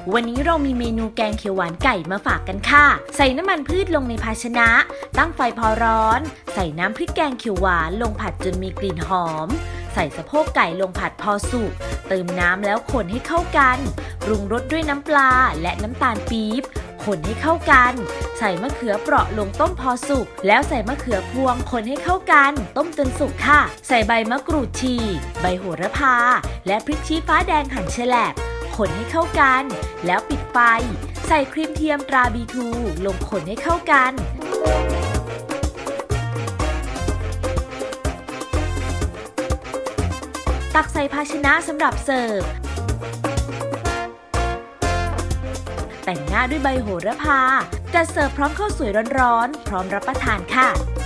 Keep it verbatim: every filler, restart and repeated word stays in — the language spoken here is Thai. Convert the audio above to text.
วันนี้เรามีเมนูแกงเขียวหวานไก่มาฝากกันค่ะใส่น้ำมันพืชลงในภาชนะตั้งไฟพอร้อนใส่น้ำพริกแกงเขียวหวานลงผัดจนมีกลิ่นหอมใส่สะโพกไก่ลงผัดพอสุกเติมน้ำแล้วคนให้เข้ากันปรุงรสด้วยน้ำปลาและน้ำตาลปี๊บคนให้เข้ากันใส่มะเขือเปราะลงต้มพอสุกแล้วใส่มะเขือพวงคนให้เข้ากันต้มจนสุกค่ะใส่ใบมะกรูดฉีกใบโหระพาและพริกชี้ฟ้าแดงหั่นแฉลบคนให้เข้ากันแล้วปิดไฟใส่ครีมเทียมตราบีทูลงคนให้เข้ากันตักใส่ภาชนะสำหรับเสิร์ฟแต่งหน้าด้วยใบโหระพาจัดเสิร์ฟพร้อมข้าวสวยร้อนๆพร้อมรับประทานค่ะ